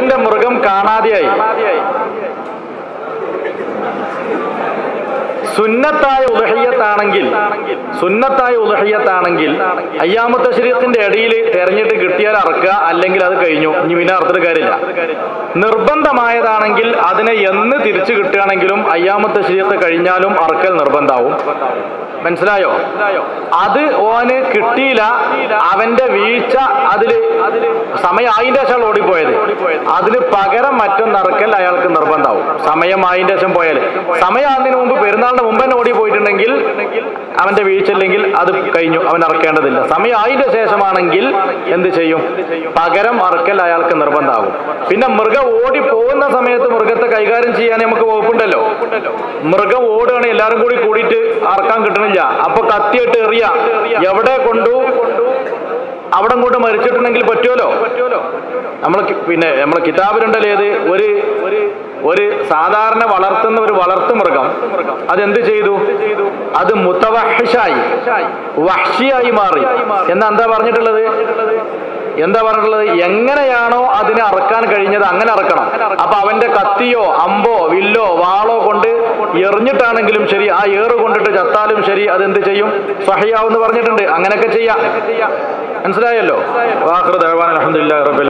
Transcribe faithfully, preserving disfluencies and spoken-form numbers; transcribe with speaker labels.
Speaker 1: ശരീഅത്തിന്റെ മൃഗം കാണാതെയായി, സുന്നത്തായ ഉദ്ഹിയ്യത്താണെങ്കിൽ സുന്നത്തായ ഉദ്ഹിയ്യത്താണെങ്കിൽ അയ്യാമത്തെ ശരീഅത്തിന്റെ ഇടയിൽ തെരഞ്ഞിട്ട് കിട്ടിയാൽ അറക്കുക, അല്ലെങ്കിൽ അത് കഴിഞ്ഞു, ഇനി പിന്നെ അറുത്തിട്ട് കാര്യമില്ല. നിർബന്ധമായതാണെങ്കിൽ അതിനെ എന്ന് തിരിച്ചു കിട്ടുകയാണെങ്കിലും അയ്യാമത്തെ ശരീഅത്ത് കഴിഞ്ഞാലും അറക്കൽ നിർബന്ധമാവും. മനസ്സിലായോ? അത് ഓന് കിട്ടിയില്ല, അവന്റെ വീഴ്ച അതില് സമയം ആയിന്റെ ശേഷം ഓടിപ്പോയത്, അതിന് പകരം മറ്റൊന്നറക്കൽ അയാൾക്ക് നിർബന്ധമാവും. സമയം ആയിന്റെ ശേഷം പോയാൽ, സമയം ആകുന്നതിന് മുമ്പ് പെരുന്നാളിന്റെ മുമ്പ് തന്നെ ഓടി പോയിട്ടുണ്ടെങ്കിൽ അവന്റെ വീഴ്ച ഇല്ലെങ്കിൽ അത് കഴിഞ്ഞു, അവൻ അറക്കേണ്ടതില്ല. സമയം ആയിന്റെ ശേഷമാണെങ്കിൽ എന്ത് ചെയ്യും? പകരം അറക്കൽ അയാൾക്ക് നിർബന്ധമാകും. പിന്നെ മൃഗം ഓടി പോകുന്ന സമയത്ത് മൃഗത്തെ കൈകാര്യം ചെയ്യാൻ നമുക്ക് വകുപ്പുണ്ടല്ലോ. മൃഗം ഓടുകയാണ്, എല്ലാവരും കൂടി കൂടിയിട്ട് അറക്കാൻ കിട്ടണില്ല, അപ്പൊ കത്തിയിട്ട് എറിയ, എവിടെ കൊണ്ടു അവിടെ കൊണ്ട് മരിച്ചിട്ടുണ്ടെങ്കിൽ പറ്റുമല്ലോ. നമ്മൾ പിന്നെ നമ്മളെ കിതാബിലുണ്ടല്ലോ ഏത് ഒരു ഒരു സാധാരണ വളർത്തുന്ന ഒരു വളർത്തു മൃഗം അതെന്ത് ചെയ്തു? അത് മുതവഹിഷായി, വഹ്ഷിയായി മാറി. എന്നാ എന്താ പറഞ്ഞിട്ടുള്ളത്? എന്താ പറഞ്ഞിട്ടുള്ളത്? എങ്ങനെയാണോ അതിനെ അറക്കാൻ കഴിഞ്ഞത് അങ്ങനെ അറക്കണം. അപ്പൊ അവന്റെ കത്തിയോ അമ്പോ വില്ലോ വാളോ കൊണ്ട് എറിഞ്ഞിട്ടാണെങ്കിലും ശരി, ആ ഏറ് കൊണ്ടിട്ട് ചത്താലും ശരി, അതെന്ത് ചെയ്യും? സ്വഹിയാവെന്ന് പറഞ്ഞിട്ടുണ്ട്. അങ്ങനെയൊക്കെ ചെയ്യാം. മനസ്സിലായല്ലോ? ആഖിറു ദഅ്വാനാ അൽഹംദുലില്ലാഹി റബ്ബിൽ